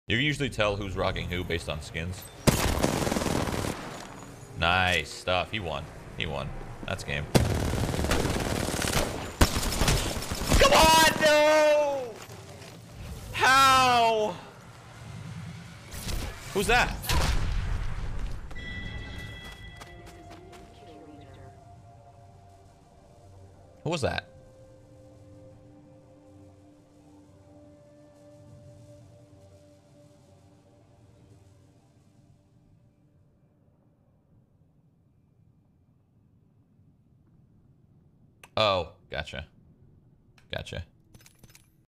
You usually tell who's rocking who based on skins. Nice stuff. He won. He won. That's game. Come on, no! How? Who's that? Who was that? Oh, gotcha. Gotcha.